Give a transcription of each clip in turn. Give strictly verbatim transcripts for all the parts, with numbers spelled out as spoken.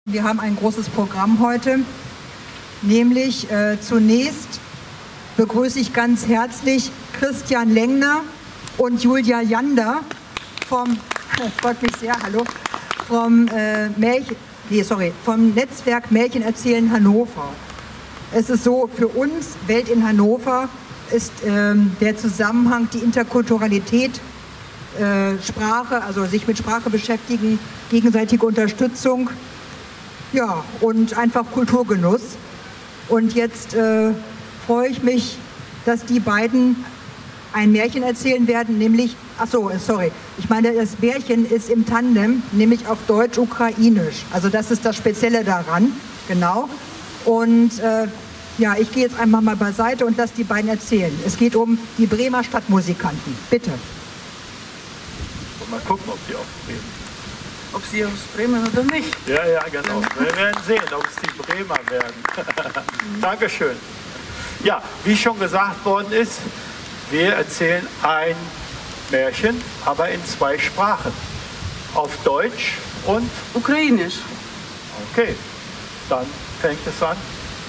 Wir haben ein großes Programm heute, nämlich äh, zunächst begrüße ich ganz herzlich Christian Lengner und Julia Jander vom, freut mich sehr, hallo, vom, äh, Märchen, nee, sorry, vom Netzwerk Märchen erzählen Hannover. Es ist so, für uns, Welt in Hannover, ist ähm, der Zusammenhang, die Interkulturalität, äh, Sprache, also sich mit Sprache beschäftigen, gegenseitige Unterstützung, ja, und einfach Kulturgenuss. Und jetzt äh, freue ich mich, dass die beiden ein Märchen erzählen werden, nämlich, ach so, sorry, ich meine, das Märchen ist im Tandem, nämlich auf Deutsch-Ukrainisch. Also das ist das Spezielle daran, genau. Und äh, ja, ich gehe jetzt einmal mal beiseite und lasse die beiden erzählen. Es geht um die Bremer Stadtmusikanten. Bitte. Mal gucken, ob die auftreten. Ob sie aus Bremen oder nicht. Ja, ja, genau. Wir werden sehen, ob es die Bremer werden. Dankeschön. Ja, wie schon gesagt worden ist, wir erzählen ein Märchen, aber in zwei Sprachen. Auf Deutsch und Ukrainisch. Okay, dann fängt es an.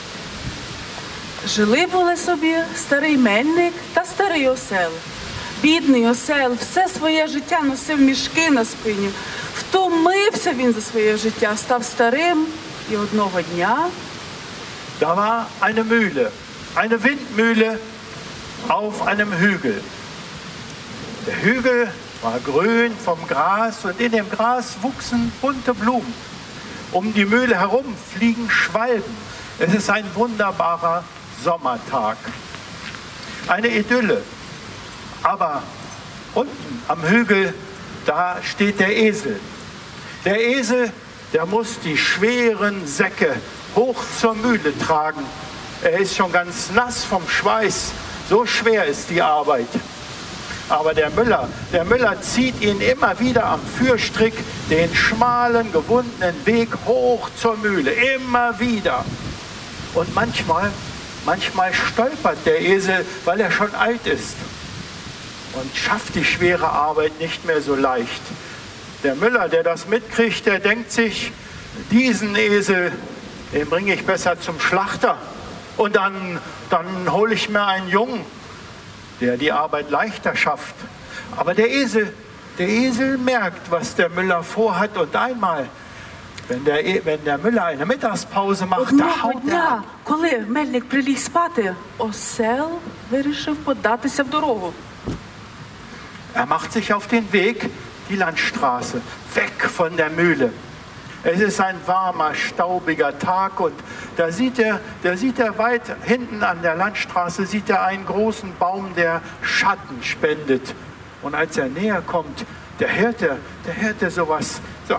Жили були собі старий мельник та старий осел. Бідний осел все своє життя носив мішки на спині. Втомився він за своє життя, став старим і одного дня. Da war eine Mühle, eine Windmühle auf einem Hügel. Der Hügel war grün vom Gras und in dem Gras wuchsen bunte Blumen. Um die Mühle herum fliegen Schwalben. Es ist ein wunderbarer Sommertag. Eine Idylle. Aber unten am Hügel, da steht der Esel. Der Esel, der muss die schweren Säcke hoch zur Mühle tragen. Er ist schon ganz nass vom Schweiß. So schwer ist die Arbeit. Aber der Müller, der Müller zieht ihn immer wieder am Führstrick den schmalen, gewundenen Weg hoch zur Mühle. Immer wieder. Und manchmal, manchmal stolpert der Esel, weil er schon alt ist und schafft die schwere Arbeit nicht mehr so leicht. Der Müller, der das mitkriegt, der denkt sich, diesen Esel, den bringe ich besser zum Schlachter. Und dann, dann hole ich mir einen Jungen, der die Arbeit leichter schafft. Aber der Esel, der Esel merkt, was der Müller vorhat. Und einmal, wenn der, wenn der Müller eine Mittagspause macht, da haut er ab. Коли мельник приліг спати, осел вирішив податися в дорогу. Er macht sich auf den Weg, die Landstraße, weg von der Mühle. Es ist ein warmer, staubiger Tag und da sieht er, da sieht er weit hinten an der Landstraße sieht er einen großen Baum, der Schatten spendet. Und als er näher kommt, der hört er, der hört er sowas. So.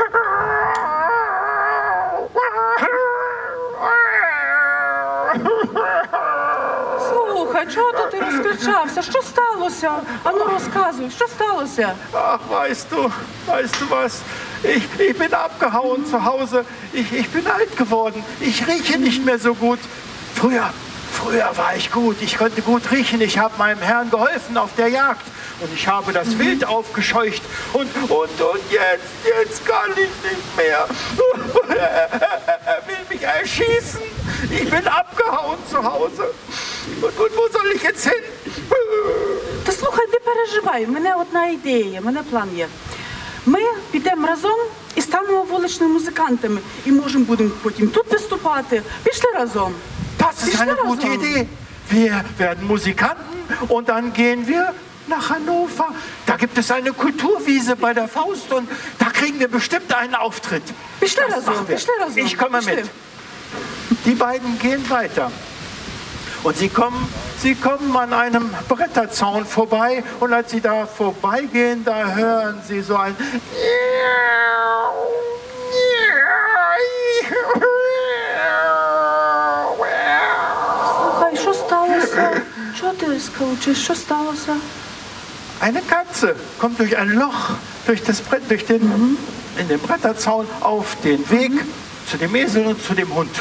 Слухай, чого то ти розкричався? Що сталося? Ану розказуй, що сталося? Ach, weißt du, weißt du was? Ich, ich bin abgehauen zu Hause. Ich, ich bin alt geworden. Ich rieche nicht mehr so gut. Früher, früher war ich gut. Ich konnte gut riechen. Ich habe meinem Herrn geholfen auf der Jagd. Und ich habe das Wild aufgescheucht. Und, und, und jetzt, jetzt kann ich nicht mehr. Er will mich erschießen. Ich bin abgehauen zu Hause. Und, und wo soll ich jetzt hin? Та слухай, не переживай, в мене одна ідея, в мене план є. Ми підемо разом і станемо вуличними музикантами. І можемо будемо потім тут виступати. Пішли разом. Das ist eine gute Idee. Wir werden Musikanten und dann gehen wir nach Hannover. Da gibt es eine Kulturwiese bei der Faust und da kriegen wir bestimmt einen Auftritt. Пішли Das разом, machen wir. пішли разом. Ich komme Пішли. mit. Die beiden gehen weiter. Und sie kommen, sie kommen an einem Bretterzaun vorbei und als sie da vorbeigehen, da hören sie so ein Слухай, що сталося? Чого ти скавчиш? Що сталося? Eine Katze kommt durch ein Loch durch das Brett, durch den, mhm. in den Bretterzaun auf den Weg mhm. zu dem Esel und zu dem Hund.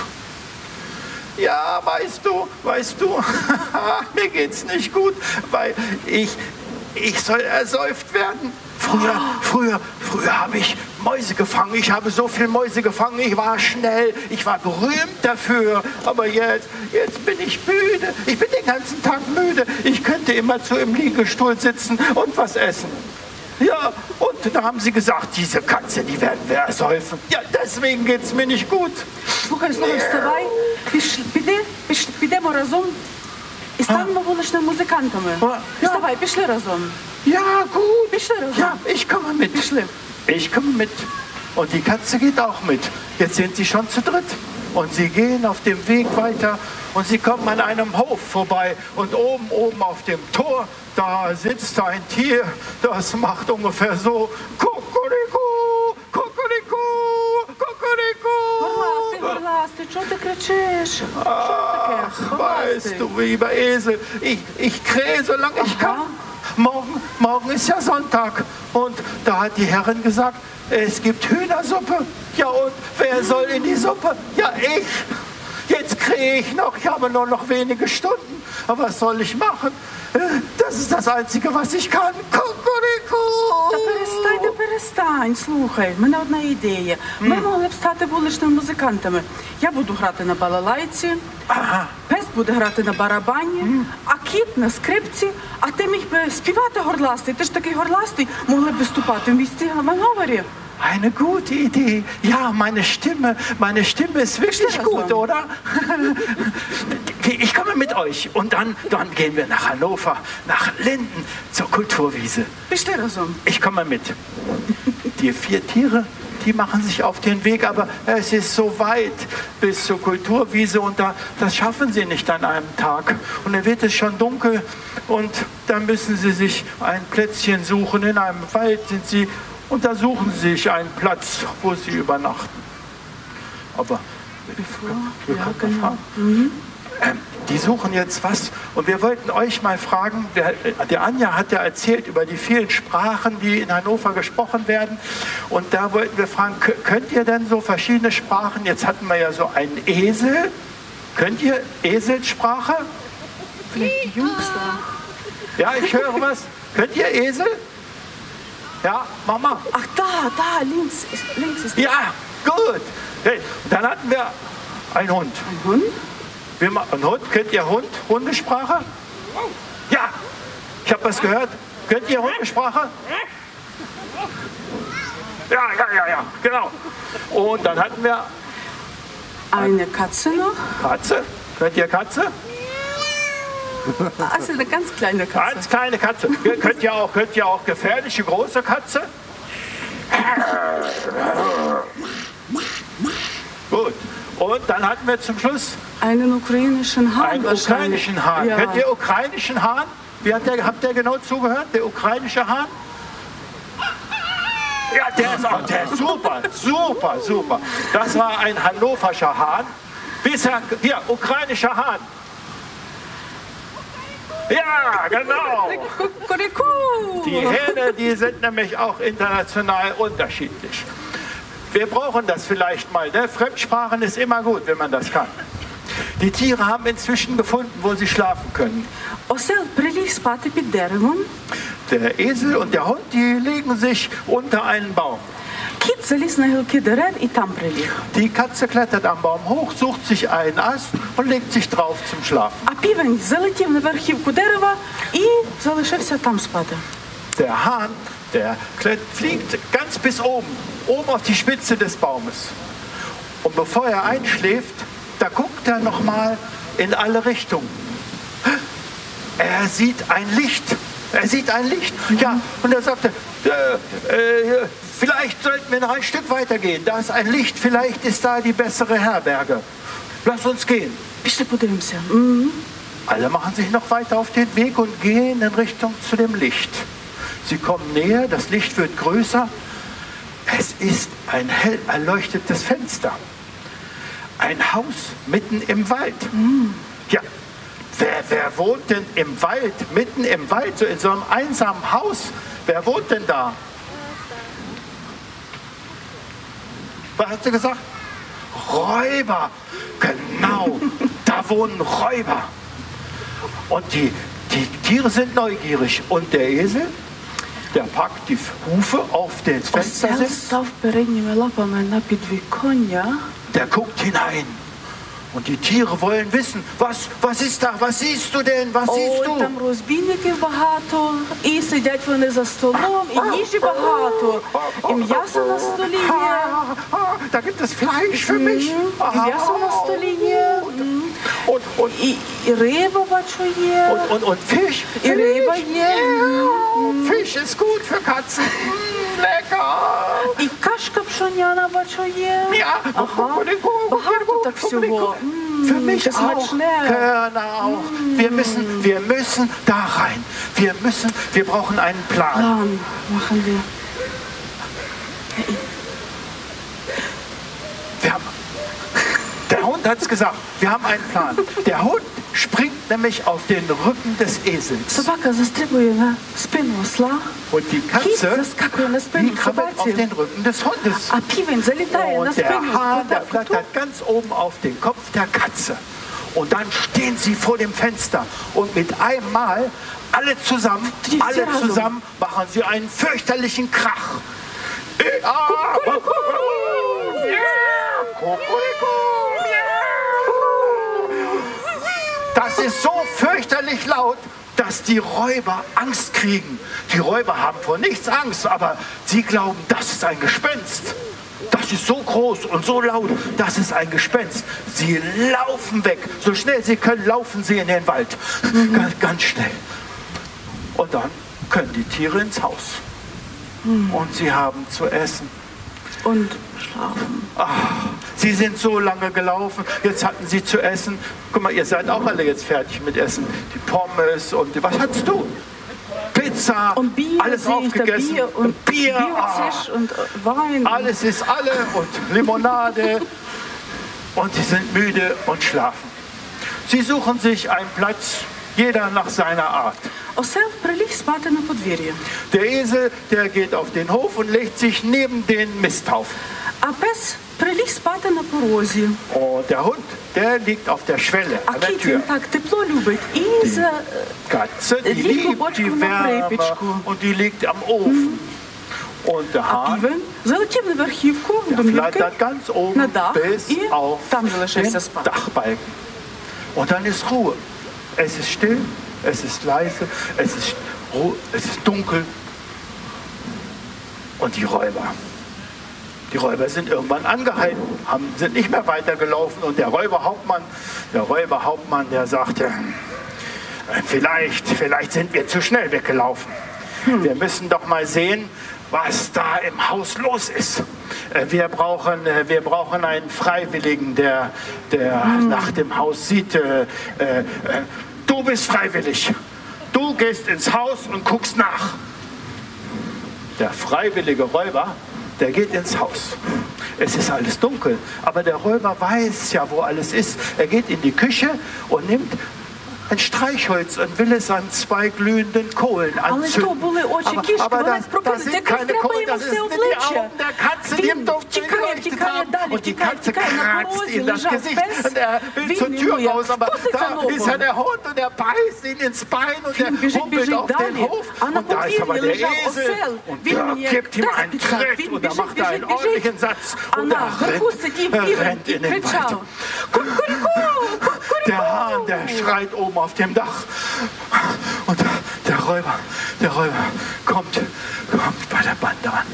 Ja, weißt du, weißt du, mir geht's nicht gut, weil ich, ich soll ersäuft werden. Früher, früher, früher habe ich Mäuse gefangen. Ich habe so viel Mäuse gefangen. Ich war schnell. Ich war berühmt dafür. Aber jetzt, jetzt bin ich müde. Ich bin den ganzen Tag müde. Ich könnte immer zu im Liegestuhl sitzen und was essen. Ja, und da haben sie gesagt, diese Katze, die werden wir ersäufen. Ja, deswegen geht es mir nicht gut. Слухай, слухай, вставай, піш, піди, піш, підемо разом і станемо вуличними музикантами. Ja. Вставай, пішли разом. Ja, gut. Пішли разом. Ja, ich komme mit. Пішли. Ich komme mit. Und die Katze geht auch mit. Jetzt sind sie schon zu dritt. Und sie gehen auf dem Weg weiter und sie kommen an einem Hof vorbei. Und oben, oben auf dem Tor, da sitzt ein Tier, das macht ungefähr so Kuckuliku, Kuckuliku, Kuckuliku. Горластий, горластий, чого ти кричиш? Що таке? Ach, Горластий. weißt du, lieber Esel, ich, ich krähe, solange ich kann. Morgen, morgen ist ja Sonntag. Und da hat die Herrin gesagt, es gibt Hühnersuppe. Ja, und wer soll in die Suppe? Ja, ich. Jetzt krähe ich noch. Ich habe nur noch wenige Stunden. Aber was soll ich machen? Das ist das Einzige, was ich kann. Kuckuliku. Та перестань, та перестань, слухай, в мене одна ідея. Ми могли б стати вуличними музикантами. Я буду грати на балалайці, пес буде грати на барабані, а кіт на скрипці, а ти міг би співати горластий. Ти ж такий горластий, могли б виступати в місті Ганновері. Eine gute Idee. Ja, meine Stimme, meine Stimme ist wirklich gut, oder? Ich komme mit euch und dann, dann gehen wir nach Hannover, nach Linden zur Kulturwiese. Пішли разом. Ich komme mit. Die vier Tiere, die machen sich auf den Weg, aber es ist so weit bis zur Kulturwiese und da, das schaffen sie nicht an einem Tag. Und dann wird es schon dunkel und dann müssen sie sich ein Plätzchen suchen. In einem Wald sind sie und da suchen sie sich einen Platz, wo sie übernachten. Aber wir Ja, können mal fragen. Ähm, die suchen jetzt was und wir wollten euch mal fragen, der, der Anja hat ja erzählt über die vielen Sprachen, die in Hannover gesprochen werden und da wollten wir fragen, kö- könnt ihr denn so verschiedene Sprachen, jetzt hatten wir ja so einen Esel, könnt ihr Eselssprache? Vielleicht die Jungs da. Ja, ich höre was. Könnt ihr Esel? Ja, Mama? Ach, da, da, links, ist- links ist Ja, gut. Hey, dann hatten wir einen Hund. ein Hund. Wir ma- Ein Hund, könnt ihr Hund? Hundesprache? Ja, ich habe was gehört. Könnt ihr Hundesprache? Ja, ja, ja, ja, genau. Und dann hatten wir Eine Katze noch. Katze. Könnt ihr Katze? Also eine ganz kleine Katze. Ganz kleine Katze. Ihr könnt ja auch, könnt ihr auch gefährliche große Katze? Gut. Und dann hatten wir zum Schluss Einen ukrainischen Hahn einen wahrscheinlich. ukrainischen Hahn. Ja. Kennt ihr ukrainischen Hahn? Wie hat der, habt ihr genau zugehört? Der ukrainische Hahn? Ja, der ist auch der ist super, super, super. Das war ein hannoverscher Hahn. Bisher, hier, ukrainischer Hahn. Ja, genau. Kuckuliku. Die Hähne, die sind nämlich auch international unterschiedlich. Wir brauchen das vielleicht mal. Ne? Fremdsprachen ist immer gut, wenn man das kann. Die Tiere haben inzwischen gefunden, wo sie schlafen können. Осел приліг спати під деревом. Der Esel und der Hund, die legen sich unter einen Baum. Кіт заліз на гілки дерев і там приліг. Die Katze klettert am Baum hoch, sucht sich einen Ast und legt sich drauf zum Schlafen. А півень залетів на верхівку дерева і залишився там спати. Der Hahn, der klett- fliegt ganz bis oben, oben auf die Spitze des Baumes. Und bevor er einschläft, da guckt er noch mal in alle Richtungen. Er sieht ein Licht. Er sieht ein Licht. Ja, und er sagte, äh, äh, vielleicht sollten wir noch ein Stück weitergehen. Da ist ein Licht, vielleicht ist da die bessere Herberge. Lass uns gehen. Пішли подивимося. М. Alle machen sich noch weiter auf den Weg und gehen in Richtung zu dem Licht. Sie kommen näher, das Licht wird größer. Es ist ein hell erleuchtetes Fenster. Ein Haus mitten im Wald. Ja, wer, wer wohnt denn im Wald, mitten im Wald, so in so einem einsamen Haus? Wer wohnt denn da? Was hast du gesagt? Räuber. Genau, da wohnen Räuber. Und die, die Tiere sind neugierig. Und der Esel, der packt die Hufe auf das Fenster, Осел став передніми лапами на підвіконня. der guckt hinein. Und die Tiere wollen wissen, was, was ist da, was siehst du denn, was siehst Ой, du? там розбійників багато, і сидять вони за столом, і їжі багато, і м'ясо на столі є. Da gibt es Fleisch für mich. І м'ясо на столі є. Und, und, І, і риба, бачу, є. und, und, und Fisch. І риба є. Ja, Fisch ist gut für Katzen. Mm, lecker. І кашка пшоняна, бачу, є. Ja, Ага, багато так всього. Für mich das auch. macht schnell. Körner auch. Wir müssen, wir müssen da rein. Wir müssen, wir brauchen einen Plan. План machen wir. Wir haben, der Hund hat es gesagt, wir haben einen Plan. Der Hund springt nämlich auf den Rücken des Esels. Собака застрибує на спину осла, Und die кіт Katze, заскакує на die спину krabbelt auf собаці, den Rücken des Hundes. а півень залітає на Und der спину Hahn, der коту. flattert ganz oben auf den Kopf der Katze. Und dann stehen sie vor dem Fenster. Und mit einem Mal, alle zusammen, Die alle Verhasung. zusammen, machen sie einen fürchterlichen Krach. Ah, Das ist so fürchterlich laut, dass die Räuber Angst kriegen. Die Räuber haben vor nichts Angst, aber sie glauben, das ist ein Gespenst. Das ist so groß und so laut, das ist ein Gespenst. Sie laufen weg. So schnell sie können, laufen sie in den Wald. Mhm. Ganz, ganz schnell. Und dann können die Tiere ins Haus. Mhm. Und sie haben zu essen. Und schlafen. Ach, sie sind so lange gelaufen, jetzt hatten sie zu essen. Guck mal, ihr seid auch alle jetzt fertig mit Essen. Die Pommes und die, was hattest du? Pizza, Und Bier, alles sehe ich da, aufgegessen. Bier und Bier, ah, Bierfisch und äh, Wein. alles ist alle und Limonade. Und sie sind müde und schlafen. Sie suchen sich einen Platz, jeder nach seiner Art. Осел приліг спати на подвір'ї, Der Esel, der geht auf den Hof und legt sich neben den Misthaufen. а пес приліг спати на порозі. Und der Hund, der liegt auf der Schwelle, А an der кіт Tür. він так тепло любить і за Katze, die Liegt liebt Botschko die na Wärme Pripyatschku. und die liegt am Ofen. Und der а Hahn, півень залетів на верхівку der домівки flattert ganz на oben дах bis і auf там den залишився спати. Dachbalken. Und dann ist Ruhe. Es ist still, es ist leise, es ist, Ruhe, es ist dunkel. Und die Räuber. Die Räuber sind irgendwann angehalten, haben, sind nicht mehr weitergelaufen. Und der Räuberhauptmann, der Räuberhauptmann, der sagte, vielleicht, vielleicht sind wir zu schnell weggelaufen. Wir müssen doch mal sehen, was da im Haus los ist. Äh, Wir brauchen, äh, wir brauchen einen Freiwilligen, der, der nach dem Haus sieht. Äh, äh, du bist freiwillig. Du gehst ins Haus und guckst nach. Der freiwillige Räuber, der geht ins Haus. Es ist alles dunkel, aber der Räuber weiß ja, wo alles ist. Er geht in die Küche und nimmt ein Streichholz und will es an zwei glühenden Kohlen Але то anzünden. були очі кішки, aber вона das, das прокинеться, sind якось keine треба Kohlen, йому das все sind die обличчя. Augen der Katze, die im Він Dunkeln втікає, geleuchtet втікає haben. далі, Und die втікає, Katze втікає на kratzt порозі, ihm das лежав Gesicht пес, und er will zur він Tür йому як raus, aber вкуситься da ist ja ногу. der Hund und er beißt ihn ins Bein und er Він біжить, humpelt біжить auf den далі, Hof а на und da ist aber подвір'ї der лежав Esel осел. und Він der мені як gibt ihm тест einen підстав. Tritt Він und da біжить, macht er einen біжить, ordentlichen біжить. Satz А und er наверху сидів rennt, er півень rennt і in den Wald. кричав: «Кукуріку! Der Hahn, der schreit oben auf dem Dach. Und der Räuber, der Räuber kommt, kommt bei der Bande an.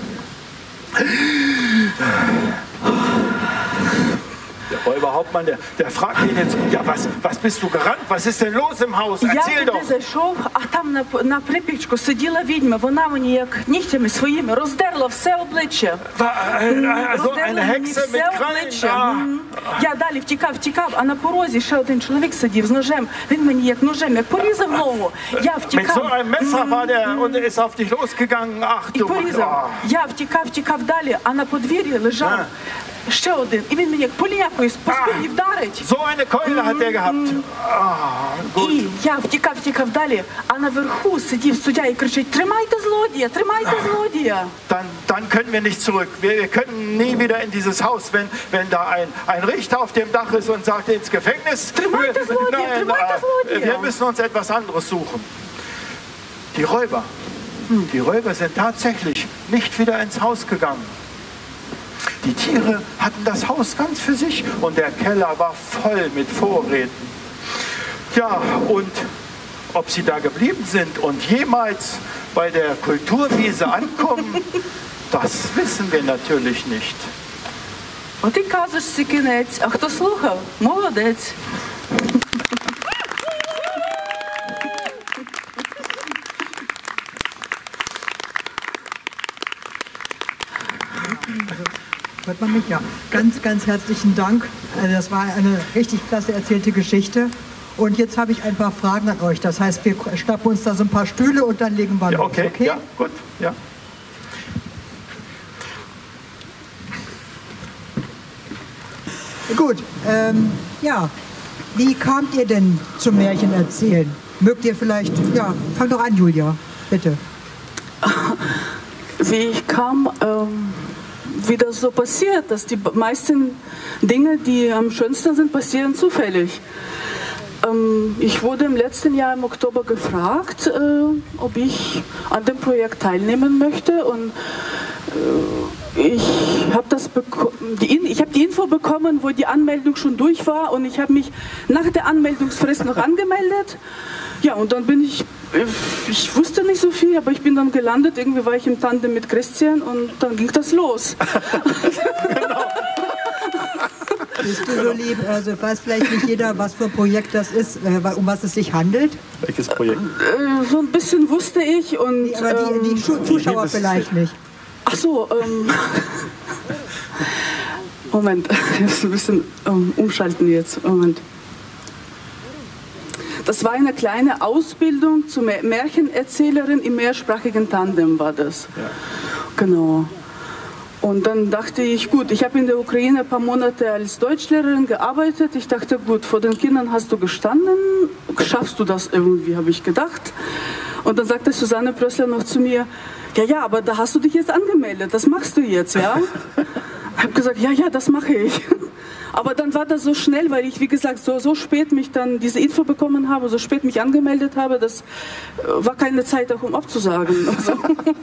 Der Räuberhauptmann, der, der fragt ihn jetzt, ja, was, was bist du gerannt? Was ist denn los im Haus? Я Erzähl туди doch. зайшов, а там на, на припічку сиділа відьма. Вона мені як нігтями своїми роздерла все обличчя. War, äh, äh, so Роздерла eine мені Hexe mit все Krallen. обличчя. Ah. Мгм. Я далі втікав, втікав, а на порозі ще один чоловік сидів з ножем. Він мені як ножем, як порізав ногу. Я Mit so втікав. einem Messer war der und ist auf dich losgegangen. Ach І du. порізав. Ah. Я втікав, втікав далі, а на подвір'ї лежав А. ще один. І він мені як полякою по спині вдарить. So eine Keule hat er gehabt. Ah, gut. І я втікав, втікав далі, а наверху сидів суддя і кричить: тримайте злодія, тримайте злодія. Dann, dann können wir nicht zurück. Wir, wir können nie wieder in dieses Haus, wenn, wenn da ein, ein Richter auf dem Dach ist und sagt, ins Gefängnis. Trimайте злодія, Nein, тримайте äh, wir злодія. müssen uns etwas anderes suchen. Die Räuber, die Räuber sind tatsächlich nicht wieder ins Haus gegangen. Die Tiere hatten das Haus ganz für sich und der Keller war voll mit Vorräten. Ja, und ob sie da geblieben sind und jemals bei der Kulturwiese ankommen, das wissen wir natürlich nicht. От і казочці кінець, а хто слухав? Молодець. Hört man mich? Ja. Ganz, ganz herzlichen Dank. Also das war eine richtig klasse erzählte Geschichte. Und jetzt habe ich ein paar Fragen an euch. Das heißt, wir schnappen uns da so ein paar Stühle und dann legen wir Ja, los. okay, Okay? ja, gut, ja. Gut. Ähm, ja. Wie kamt ihr denn zum Märchen erzählen? Mögt ihr vielleicht, ja, fang doch an, Julia, bitte. Wie ich kam, ähm, wie das so passiert, dass die meisten Dinge, die am schönsten sind, passieren zufällig. Ähm, ich wurde im letzten Jahr im Oktober gefragt, äh, ob ich an dem Projekt teilnehmen möchte, und äh, ich habe das beko- die, ich hab die Info bekommen, wo die Anmeldung schon durch war, und ich habe mich nach der Anmeldungsfrist noch angemeldet. Ja, und dann bin ich, ich wusste nicht so viel, aber ich bin dann gelandet. Irgendwie war ich im Tandem mit Christian und dann ging das los. Bist du so lieb? Also weiß vielleicht nicht jeder, was für ein Projekt das ist, äh, um was es sich handelt. Welches Projekt? Äh, so ein bisschen wusste ich und... Die, aber die, die ähm, Schu- Zuschauer vielleicht nicht. ach so, ähm... Moment, ich muss ein bisschen ähm, umschalten jetzt. Moment. Das war eine kleine Ausbildung zur Mä- Märchenerzählerin im mehrsprachigen Tandem, war das. Ja. Genau. Und dann dachte ich, gut, ich habe in der Ukraine ein paar Monate als Deutschlehrerin gearbeitet. Ich dachte, gut, vor den Kindern hast du gestanden, schaffst du das irgendwie, habe ich gedacht. Und dann sagte Susanne Prössler noch zu mir, ja, ja, aber da hast du dich jetzt angemeldet, das machst du jetzt, ja? Ich habe gesagt, ja, ja, das mache ich. Aber dann war das so schnell, weil ich, wie gesagt, so, so spät mich dann diese Info bekommen habe, so spät mich angemeldet habe, das war keine Zeit auch, um abzusagen. Also,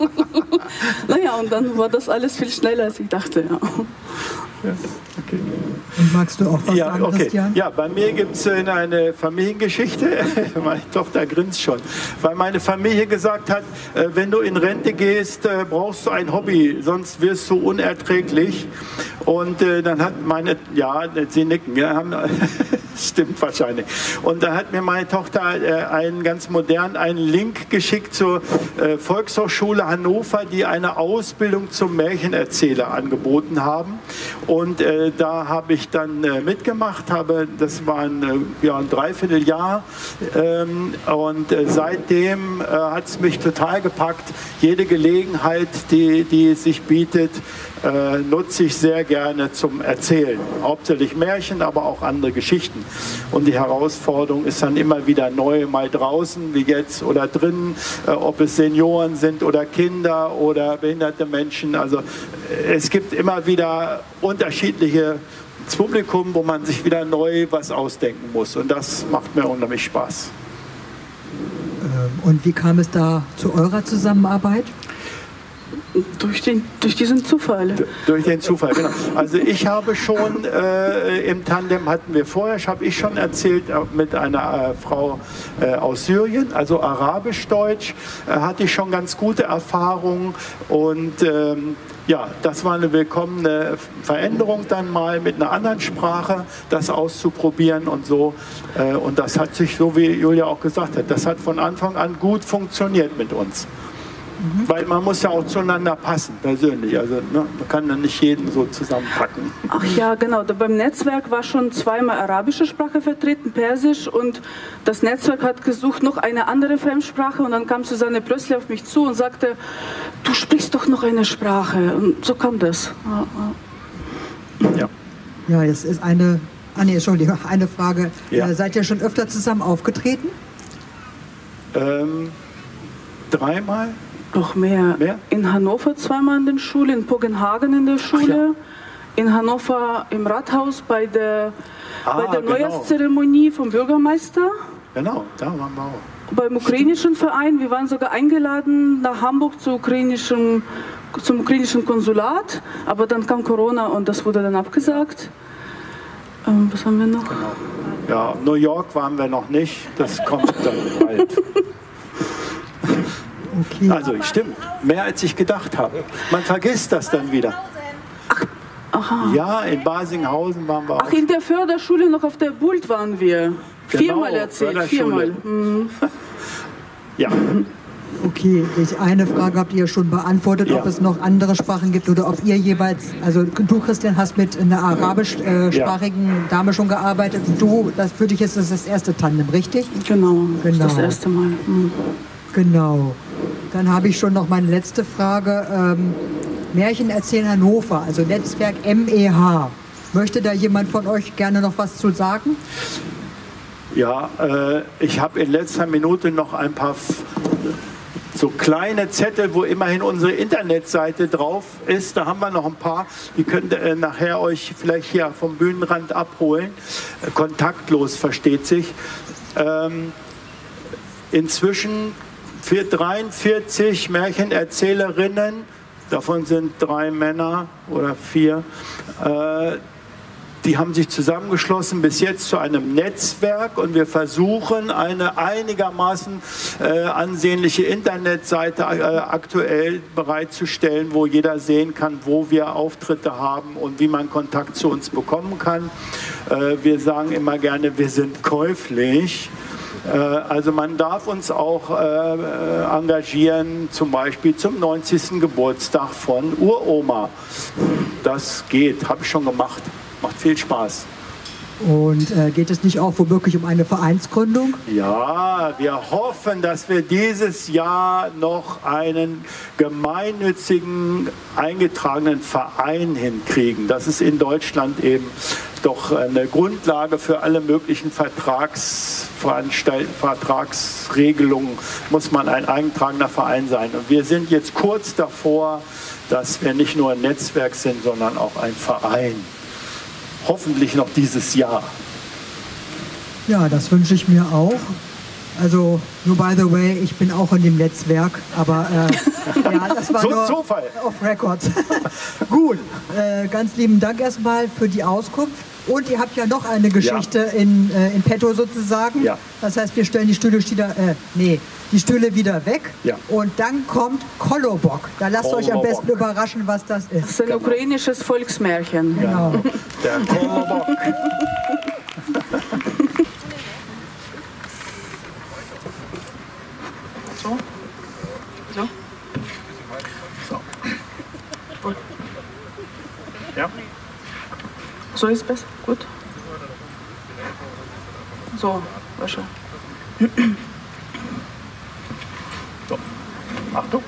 naja, und dann war das alles viel schneller, als ich dachte. Ja. Ja, okay. Und magst du auch was Ja, sagen, okay. Christian? Ja, bei mir gibt es eine Familiengeschichte. Meine Tochter grinst schon, weil meine Familie gesagt hat, äh, wenn du in Rente gehst, äh, brauchst du ein Hobby, sonst wirst du unerträglich. Und äh, dann hat meine, ja, sie nicken, ja, haben, stimmt wahrscheinlich. Und da hat mir meine Tochter äh, einen ganz modern einen Link geschickt zur äh, Volkshochschule Hannover, die eine Ausbildung zum Märchenerzähler angeboten haben. Und äh, da habe ich dann äh, mitgemacht, habe, das war ein, äh, ja, ein Dreivierteljahr. Ähm, und äh, seitdem äh, hat es mich total gepackt. Jede Gelegenheit, die, die sich bietet, äh, nutze ich sehr gerne zum Erzählen. Hauptsächlich Märchen, aber auch andere Geschichten. Und die Herausforderung ist dann immer wieder neu, mal draußen wie jetzt oder drinnen, äh, ob es Senioren sind oder Kinder oder behinderte Menschen. Also äh, es gibt immer wieder unterschiedliche das Publikum, wo man sich wieder neu was ausdenken muss. Und das macht mir unheimlich Spaß. Und wie kam es da zu eurer Zusammenarbeit? Durch, den, durch diesen Zufall. Durch den Zufall, genau. Also ich habe schon äh, im Tandem hatten wir vorher, habe ich schon erzählt, äh, mit einer äh, Frau äh, aus Syrien, also arabisch-deutsch, äh, hatte ich schon ganz gute Erfahrungen und ähm, ja, das war eine willkommene Veränderung dann mal mit einer anderen Sprache, das auszuprobieren und so. Äh, und das hat sich, so wie Julia auch gesagt hat, das hat von Anfang an gut funktioniert mit uns. Mhm. Weil man muss ja auch zueinander passen, persönlich. Also ne, man kann dann nicht jeden so zusammenpacken. Ach ja, genau. Da beim Netzwerk war schon zweimal arabische Sprache vertreten, Persisch, und das Netzwerk hat gesucht noch eine andere Fremdsprache, und dann kam Susanne Prössler auf mich zu und sagte, du sprichst doch noch eine Sprache. Und so kam das. Ja, ja. Ja, jetzt ist eine, ah nee, Entschuldigung, eine Frage. Ja. Äh, seid ihr schon öfter zusammen aufgetreten? Ähm, dreimal? Noch mehr. Mehr? In Hannover zweimal in der Schule, in Kopenhagen in der Schule, Ach in Hannover im Rathaus bei der, Ah, bei der genau. Neujahrszeremonie vom Bürgermeister. Genau, da waren wir auch. Beim ukrainischen Verein, wir waren sogar eingeladen nach Hamburg zu ukrainischen, zum ukrainischen Konsulat, aber dann kam Corona und das wurde dann abgesagt. Ähm, was haben wir noch? Genau. Ja, New York waren wir noch nicht, das kommt dann bald. Okay. Also stimmt, mehr als ich gedacht habe. Man vergisst das dann wieder. Aha. Ja, in Basinghausen waren wir auch. Ach, in der Förderschule noch auf der Bult waren wir. Genau, Viermal erzählt, Förderschule. viermal. Mhm. Ja, Okay, ich, eine Frage habt ihr schon beantwortet, Ja. ob es noch andere Sprachen gibt oder ob ihr jeweils, also du Christian hast mit einer arabischsprachigen Dame schon gearbeitet und du, das für dich ist das das erste Tandem, richtig? Genau, das ist Genau. das erste Mal. Mhm. Genau. Dann habe ich schon noch meine letzte Frage. Ähm, Märchen erzählen Hannover, also Netzwerk M E H. Möchte da jemand von euch gerne noch was zu sagen? ja äh, ich habe in letzter Minute noch ein paar F so kleine Zettel, wo immerhin unsere Internetseite drauf ist. Da haben wir noch ein paar. Die könnt ihr äh, nachher euch vielleicht hier vom Bühnenrand abholen. Äh, kontaktlos, versteht sich. Ähm, inzwischen für dreiundvierzig Märchenerzählerinnen, davon sind drei Männer oder vier, äh, die haben sich zusammengeschlossen bis jetzt zu einem Netzwerk und wir versuchen eine einigermaßen äh, ansehnliche Internetseite äh, aktuell bereitzustellen, wo jeder sehen kann, wo wir Auftritte haben und wie man Kontakt zu uns bekommen kann. Äh, wir sagen immer gerne, wir sind käuflich. Also man darf uns auch äh, engagieren, zum Beispiel zum neunzigsten Geburtstag von Uroma. Das geht, habe ich schon gemacht. Macht viel Spaß. Und äh, geht es nicht auch womöglich um eine Vereinsgründung? Ja, wir hoffen, dass wir dieses Jahr noch einen gemeinnützigen, eingetragenen Verein hinkriegen. Das ist in Deutschland eben doch eine Grundlage für alle möglichen Vertragsveranstalt- Vertragsregelungen, muss man ein eingetragener Verein sein. Und wir sind jetzt kurz davor, dass wir nicht nur ein Netzwerk sind, sondern auch ein Verein. Hoffentlich noch dieses Jahr. Ja, das wünsche ich mir auch. Also, nur by the way, ich bin auch in dem Netzwerk, aber äh, ja, das war So ein nur Zufall. auf Record. Gut, äh, ganz lieben Dank erstmal für die Auskunft. Und ihr habt ja noch eine Geschichte Ja. in, äh, in petto sozusagen. Ja. Das heißt, wir stellen die Stühle wieder, äh, nee, die Stühle wieder weg. Ja. Und dann kommt Kolobok. Da lasst euch am besten Kolobok. überraschen, was das ist. Das ist ein ukrainisches Volksmärchen. Genau. Der Kolobok. So? So? So. Ja. So ist besser? Gut. So, Wäsche. So. Achtung.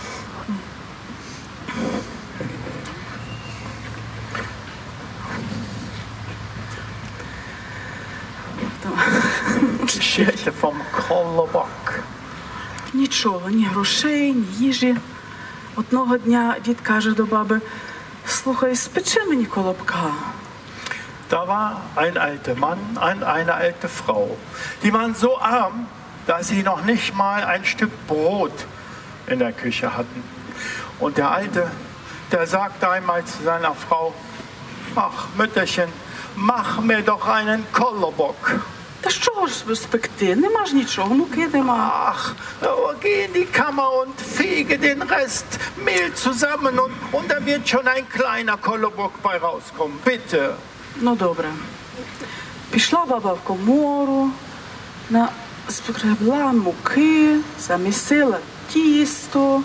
Geschichte vom Kolobok. Нічого, ні грошей, ні їжі. Одного дня дід каже до баби: слухай, спечи мені колобка. Da war ein alter Mann und eine alte Frau. Die waren so arm, dass sie noch nicht mal ein Stück Brot in der Küche hatten. Und der Alte, der sagte einmal zu seiner Frau: Ach, Mütterchen, mach mir doch einen Kolobok. Та що ж спекти? Нема ж нічого, ну кидемо. Ach, oh, geh in die Kammer und fege den Rest Mehl zusammen und, und da wird schon ein kleiner Kolobok bei rauskommen. Bitte. Ну добре. Пішла баба в комору, на... спогребла муки, замісила тісто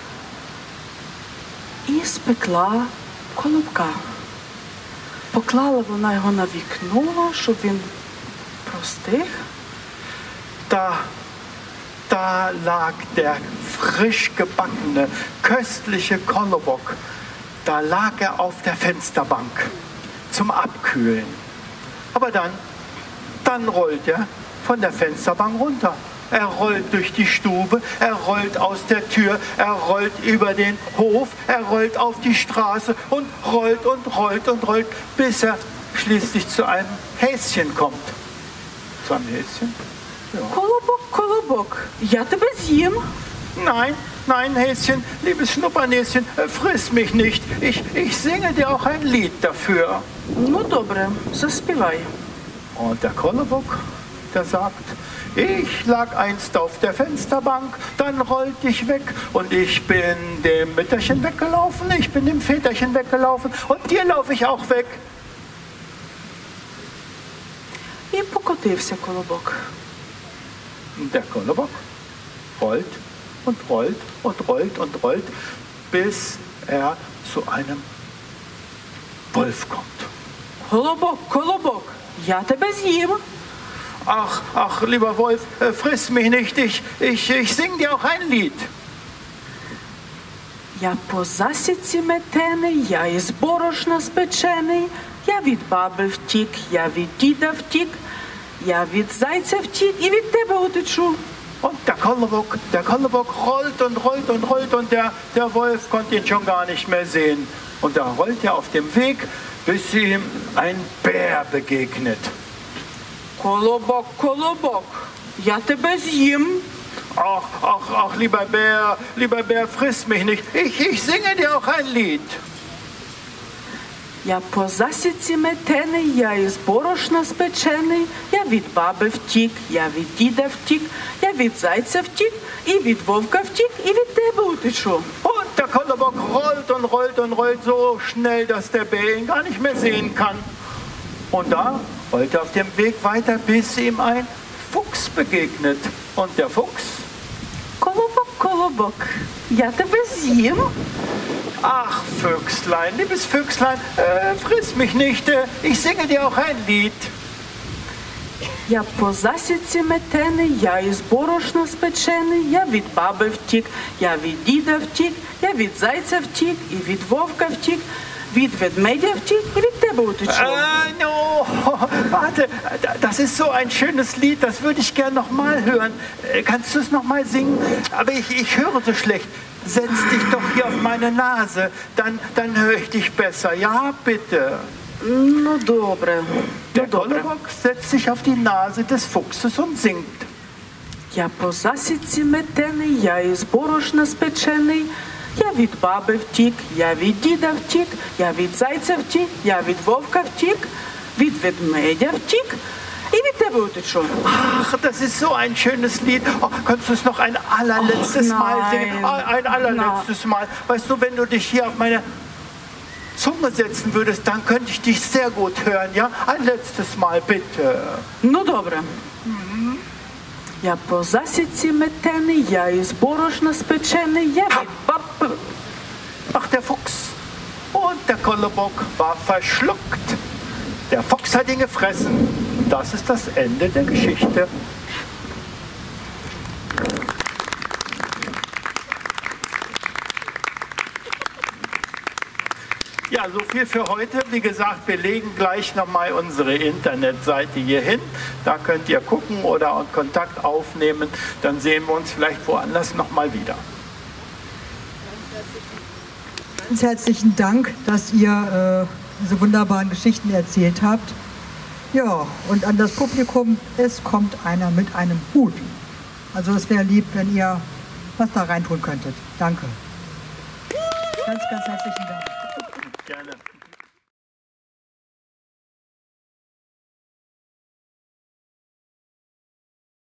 і спекла колобка. Поклала вона його на вікно, щоб він простих. Da, da lag der frisch gebackene, köstliche Kolobok. Da lag er auf der Fensterbank. zum Abkühlen. Aber dann, dann rollt er von der Fensterbank runter. Er rollt durch die Stube, er rollt aus der Tür, er rollt über den Hof, er rollt auf die Straße und rollt und rollt und rollt, bis er schließlich zu einem Häschen kommt. Zu einem Häschen? Ja. Колобок, колобок, я тебе з'їм. Nein, nein, Häschen, liebes Schnuppernäschen, friss mich nicht. Ich, ich singe dir auch ein Lied dafür. Ну добре, заспівай. Und der Kolobok, der sagt, ich lag einst auf der Fensterbank, dann rollte ich weg und ich bin dem Mütterchen weggelaufen, ich bin dem Väterchen weggelaufen und dir laufe ich auch weg. І покотився колобок. Der Kolobok rollt und rollt und rollt und rollt, bis er zu einem Wolf kommt. Колобок, колобок, я тебе з'їм. Ach, ach, lieber Wolf, äh, friss mich nicht, ich, ich, ich sing dir auch ein Lied. Я по засідці метений, я із борошна спечений, я від баби втік, я від діда втік, я від зайця втік і від тебе утечу. Und der Kolobok, der Kolobok rollt und rollt und rollt und der, der Wolf konnte ihn schon gar nicht mehr sehen. Und da rollt er auf dem Weg, bis ihm ein Bär begegnet. Колобок, колобок, я тебе з'їм. Ach, ach, ach, lieber Bär, lieber Bär, friss mich nicht. Ich, ich singe dir auch ein Lied. Я по засідці метений, я із борошна спечений, я від баби втік, я від діда втік, я від зайця втік, і від вовка втік, і від тебе утечу. Und der Kolobok rollt und rollt und rollt so schnell, dass der Bär ihn gar nicht mehr sehen kann. Und da rollt er auf dem Weg weiter, bis ihm ein Fuchs begegnet. Und der Fuchs, Колобок, колобок, я тебе з'їм. ach Füchslein, liebes Füchslein, äh, friss mich nicht, äh, ich singe dir auch ein Lied. Я по засідці метений, я із борошна спечений, я від баби втік, я від діда втік, я від зайця втік, і від вовка втік, від ведмедя втік, і від тебе утечу. Äh, no, warte, das ist so ein schönes Lied, das würde ich gern noch mal hören. Äh, Kannst du es noch mal singen? Aber ich, ich höre so schlecht. Setz dich doch hier auf meine Nase, dann, dann höre ich dich besser. Ja, bitte. Ну добре, ну Der добре. Kolobok setzt sich auf die Nase des Fuchses und singt. Я по засідці метений, я із борошна спечений, я від баби втік, я від діда втік, я від зайця втік, я від вовка втік, від ведмедя втік, і від тебе утечу. Ach, das ist so ein schönes Lied. Oh, kannst du es noch ein allerletztes Och, Mal nein. singen? Ein allerletztes Mal. Weißt du, wenn du dich hier auf meine Zunge setzen würdest, dann könnte ich dich sehr gut hören, ja? Ein letztes Mal, bitte. Ну добре. Я по засідці метений, я із борошна спечений, я від баби... Ach, der Fuchs. Und der Kolobok war verschluckt. Der Fuchs hat ihn gefressen. Das ist das Ende der Geschichte. Ja, so viel für heute. Wie gesagt, wir legen gleich nochmal unsere Internetseite hier hin. Da könnt ihr gucken oder Kontakt aufnehmen. Dann sehen wir uns vielleicht woanders nochmal wieder. Ganz herzlichen Dank, dass ihr äh, diese wunderbaren Geschichten erzählt habt. Ja, und an das Publikum, es kommt einer mit einem Hut. Also es wäre lieb, wenn ihr was da reintun könntet. Danke. Ganz, ganz herzlichen Dank. Gerne.